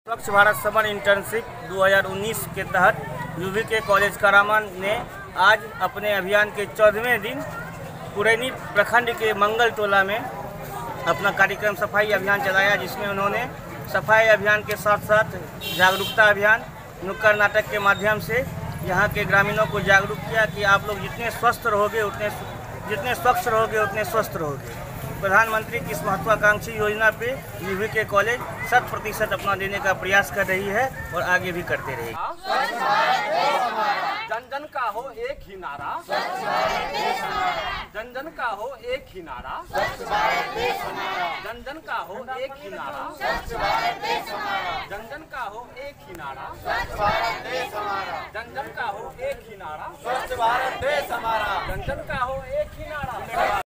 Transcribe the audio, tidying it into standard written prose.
स्वच्छ Bharat summer internship 2019 के तहत यूवीके कॉलेज कारामान ने आज अपने अभियान के 14वें दिन पुरैनी प्रखंड के मंगल टोला में अपना कार्यक्रम सफाई अभियान चलाया, जिसमें उन्होंने सफाई अभियान के साथ साथ जागरूकता अभियान नुक्कड़ नाटक के माध्यम से यहाँ के ग्रामीणों को जागरूक किया कि आप लोग जितने स्वच्छ रहोगे उतने स्वस्थ रहोगे। प्रधानमंत्री की इस महत्वाकांक्षी योजना पे यूवीके कॉलेज 100% अपना देने का प्रयास कर रही है और आगे भी करते रहेगी। जन जन का हो एक ही नारा, जन जन का हो एक ही नारा, जन जन का हो एक ही नारा, जन जन का हो एक ही नारा, जन जन का हो एक ही नारा, स्वच्छ भारत देश हमारा, जन जन का हो एक ही नारा।